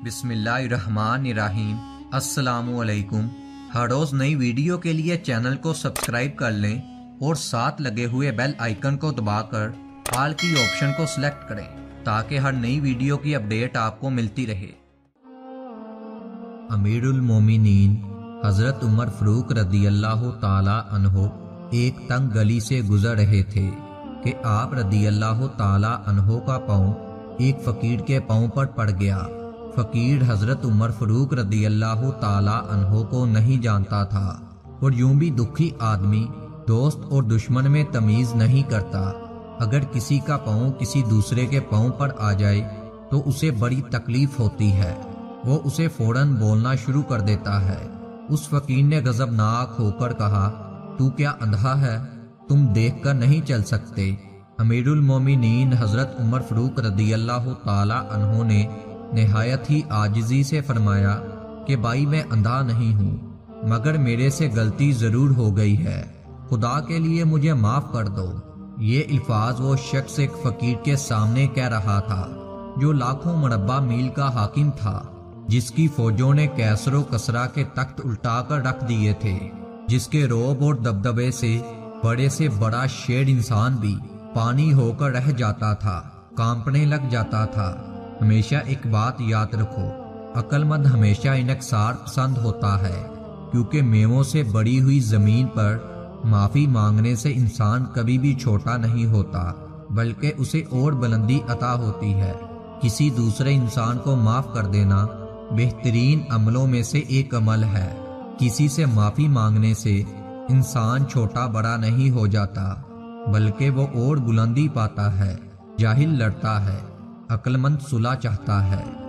بسم اللہ الرحمن الرحیم۔ السلام علیکم۔ ہر روز نئی ویڈیو کے لیے چینل کو سبسکرائب کر لیں اور ساتھ لگے ہوئے بیل آئیکن کو دبا کر آل کی آپشن کو سلیکٹ کریں تاکہ ہر نئی ویڈیو کی اپڈیٹ آپ کو ملتی رہے۔ امیر المومنین حضرت عمر فاروق رضی اللہ تعالی عنہ ایک تنگ گلی سے گزر رہے تھے کہ آپ رضی اللہ تعالی عنہ کا پاؤں ایک فقیر کے پاؤں پر پڑ گیا۔ فقیر حضرت عمر فاروق رضی اللہ تعالی عنہ کو نہیں جانتا تھا اور یوں بھی دکھی آدمی دوست اور دشمن میں تمیز نہیں کرتا۔ اگر کسی کا پاؤں کسی دوسرے کے پاؤں پر آ جائے تو اسے بڑی تکلیف ہوتی ہے، وہ اسے فوراً بولنا شروع کر دیتا ہے۔ اس فقیر نے غضبناک ہو کر کہا، تو کیا اندھا ہے؟ تم دیکھ کر نہیں چل سکتے؟ امیر المومنین حضرت عمر فاروق رضی اللہ تعالی عنہ نے نہایت ہی عاجزی سے فرمایا کہ بھائی میں اندھا نہیں ہوں، مگر میرے سے غلطی ضرور ہو گئی ہے، خدا کے لیے مجھے معاف کر دو۔ یہ الفاظ وہ شخص ایک فقیر کے سامنے کہہ رہا تھا جو لاکھوں مربع میل کا حاکم تھا، جس کی فوجوں نے کیسر و کسرا کے تخت الٹا کر رکھ دیے تھے، جس کے رعب اور دبدبے سے بڑا شیر انسان بھی پانی ہو کر رہ جاتا تھا، کانپنے لگ جاتا تھا۔ ہمیشہ ایک بات یاد رکھو، عقل مند ہمیشہ انکسار پسند ہوتا ہے، کیونکہ میووں سے بڑی ہوئی زمین پر معافی مانگنے سے انسان کبھی بھی چھوٹا نہیں ہوتا، بلکہ اسے اور بلندی عطا ہوتی ہے۔ کسی دوسرے انسان کو معاف کر دینا بہترین عملوں میں سے ایک عمل ہے۔ کسی سے معافی مانگنے سے انسان چھوٹا بڑا نہیں ہو جاتا، بلکہ وہ اور بلندی پاتا ہے۔ جاہل لڑتا ہے، عقل مند صلح چاہتا ہے۔